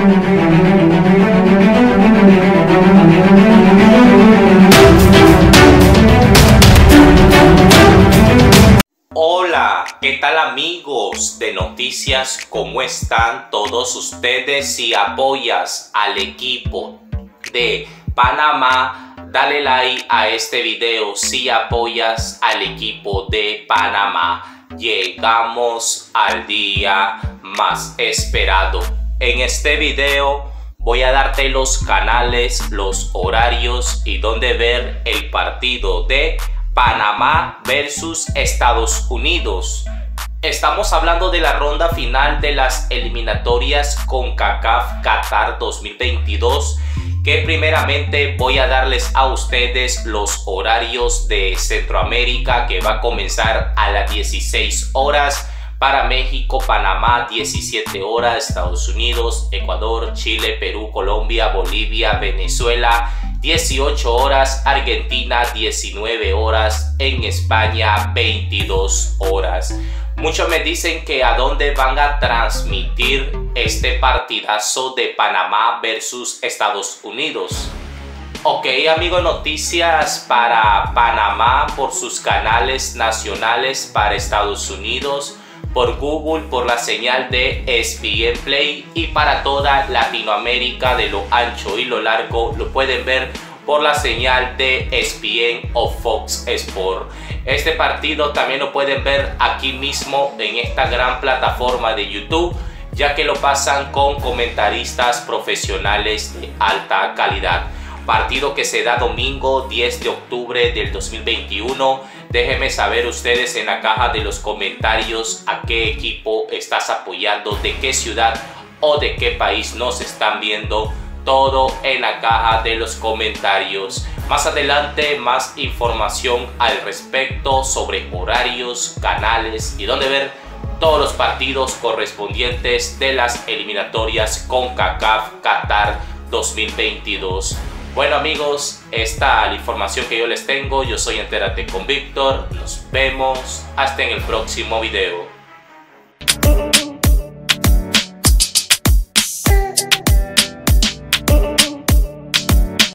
Hola, ¿qué tal amigos de noticias? ¿Cómo están todos ustedes? Si apoyas al equipo de Panamá, dale like a este video. Si apoyas al equipo de Panamá, llegamos al día más esperado. En este video voy a darte los canales, los horarios y dónde ver el partido de Panamá versus Estados Unidos. Estamos hablando de la ronda final de las eliminatorias CONCACAF Qatar 2022, que primeramente voy a darles a ustedes los horarios de Centroamérica, que va a comenzar a las 16 horas para México, Panamá 17 horas, Estados Unidos, Ecuador, Chile, Perú, Colombia, Bolivia, Venezuela 18 horas, Argentina 19 horas, en España 22 horas. Muchos me dicen que a dónde van a transmitir este partidazo de Panamá versus Estados Unidos. Ok, amigos, noticias para Panamá por sus canales nacionales, para Estados Unidos por Google, por la señal de ESPN Play, y para toda Latinoamérica de lo ancho y lo largo lo pueden ver por la señal de ESPN o Fox Sport. Este partido también lo pueden ver aquí mismo en esta gran plataforma de YouTube, ya que lo pasan con comentaristas profesionales de alta calidad. Partido que se da domingo 10 de octubre del 2021. Déjenme saber ustedes en la caja de los comentarios a qué equipo estás apoyando, de qué ciudad o de qué país nos están viendo. Todo en la caja de los comentarios. Más adelante más información al respecto sobre horarios, canales y dónde ver todos los partidos correspondientes de las eliminatorias CONCACAF Qatar 2022. Bueno amigos, esta es la información que yo les tengo. Yo soy Entérate con Víctor. Nos vemos hasta en el próximo video.